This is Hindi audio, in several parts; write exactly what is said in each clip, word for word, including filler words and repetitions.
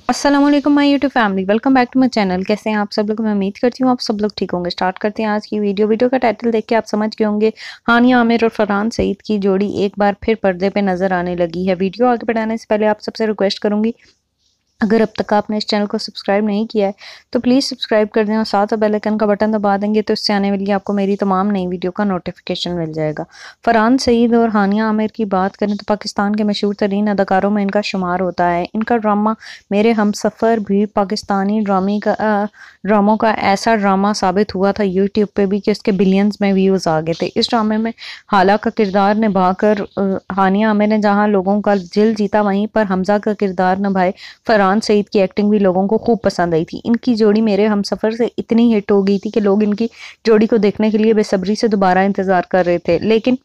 अस्सलाम वालेकुम my YouTube family, welcome back to my channel. कैसे हैं आप सब लोग? मैं उम्मीद करती हूँ आप सब लोग ठीक होंगे। स्टार्ट करते हैं आज की वीडियो। वीडियो का टाइटल देख के आप समझ गए होंगे, हानिया आमिर और फरहान सईद की जोड़ी एक बार फिर पर्दे पे नजर आने लगी है। वीडियो आगे बढ़ाने से पहले आप सबसे रिक्वेस्ट करूंगी, अगर अब तक आपने इस चैनल को सब्सक्राइब नहीं किया है तो प्लीज़ सब्सक्राइब कर दें और साथ बेल आइकन का बटन दबा देंगे तो इससे आने वाली आपको मेरी तमाम नई वीडियो का नोटिफिकेशन मिल जाएगा। फरहान सईद और हानिया आमिर की बात करें तो पाकिस्तान के मशहूर तरीन अदाकारों में इनका शुमार होता है। इनका ड्रामा मेरे हमसफ़र भी पाकिस्तानी ड्रामे का ड्रामों का ऐसा ड्रामा साबित हुआ था यूट्यूब पे भी कि उसके बिलियंस में व्यूज़ आ गए थे। इस ड्रामे में हाला का किरदार निभाकर हानिया आमिर ने जहाँ लोगों का दिल जीता, वहीं पर हमजा का किरदार निभाए फरहान सईद की एक्टिंग भी लोगों को खूब पसंद आई थी। इनकी जोड़ी मेरे हमसफ़र से इतनी हिट हो गई थी कि लोग इनकी जोड़ी को देखने के लिए बेसब्री से दोबारा इंतजार कर रहे थे। लेकिन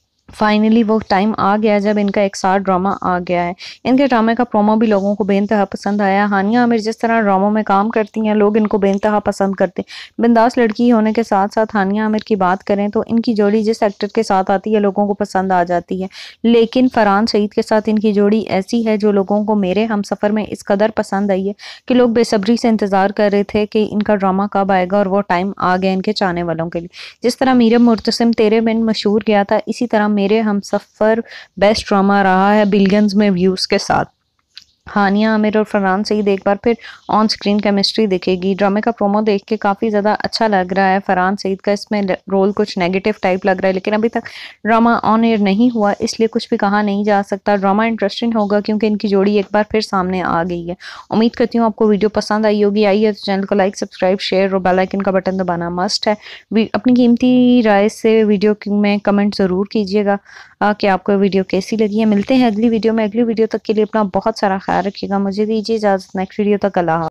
फाइनली वो टाइम आ गया जब इनका एक साथ ड्रामा आ गया है। इनके ड्रामे का प्रोमो भी लोगों को बेइंतहा पसंद आया। हानिया आमिर जिस तरह ड्रामों में काम करती हैं, लोग इनको बेइंतहा पसंद करते हैं। बिंदास लड़की होने के साथ साथ हानिया आमिर की बात करें तो इनकी जोड़ी जिस एक्टर के साथ आती है लोगों को पसंद आ जाती है। लेकिन फरहान सईद के साथ इनकी जोड़ी ऐसी है जो लोगों को मेरे हमसफ़र में इस कदर पसंद आई है कि लोग बेसब्री से इंतजार कर रहे थे कि इनका ड्रामा कब आएगा, और वो टाइम आ गया इनके चाहने वालों के लिए। जिस तरह मीरम मुर्तसिम तेरे बिन मशहूर गया था, इसी तरह मेरे हमसफ़र बेस्ट ड्रामा रहा है बिलियंस में व्यूज के साथ। हानिया आमिर और फरहान सईद एक बार फिर ऑन स्क्रीन केमिस्ट्री दिखेगी। ड्रामे का प्रोमो देख के काफ़ी ज़्यादा अच्छा लग रहा है। फरहान सईद का इसमें रोल कुछ नेगेटिव टाइप लग रहा है, लेकिन अभी तक ड्रामा ऑन एयर नहीं हुआ, इसलिए कुछ भी कहा नहीं जा सकता। ड्रामा इंटरेस्टिंग होगा क्योंकि इनकी जोड़ी एक बार फिर सामने आ गई है। उम्मीद करती हूँ आपको वीडियो पसंद आई होगी। आई है तो चैनल को लाइक, सब्सक्राइब, शेयर और बेल आइकन का बटन दबाना मस्ट है। अपनी कीमती राय से वीडियो में कमेंट ज़रूर कीजिएगा कि आपको वीडियो कैसी लगी है। मिलते हैं अगली वीडियो में। अगली वीडियो तक के लिए अपना बहुत सारा ख्याल रखिएगा। मुझे दीजिए इजाज़त। नेक्स्ट वीडियो तक अल्लाह।